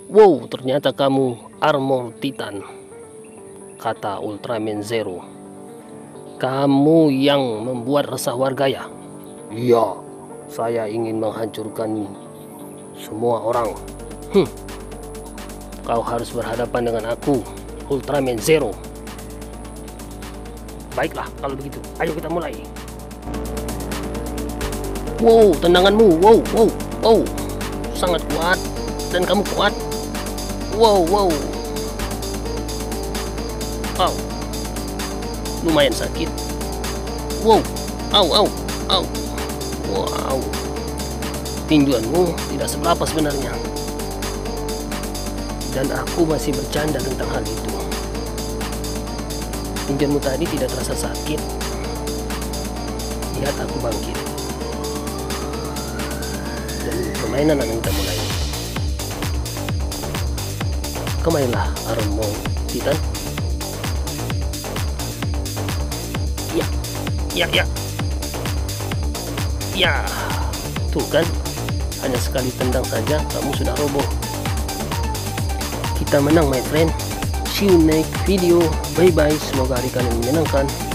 Wow, ternyata kamu Armor Titan, kata Ultraman Zero. Kamu yang membuat resah warga ya? Iya, saya ingin menghancurkan semua orang. Kau harus berhadapan dengan aku, Ultraman Zero. Baiklah, kalau begitu, ayo kita mulai. Wow, tendanganmu, wow, sangat kuat, dan kamu kuat. Wow, lumayan sakit. Wow, wow, tinjuanmu tidak seberapa sebenarnya. Dan aku masih bercanda tentang hal itu. Tinjuanmu tadi tidak terasa sakit. Lihat aku bangkit. Dan permainan akan kita mulai. Kemarilah Armor Titan. Ya, tuh kan, hanya sekali tendang saja kamu sudah roboh. Kita menang my friend. See you next video. Bye bye. Semoga hari kalian menyenangkan.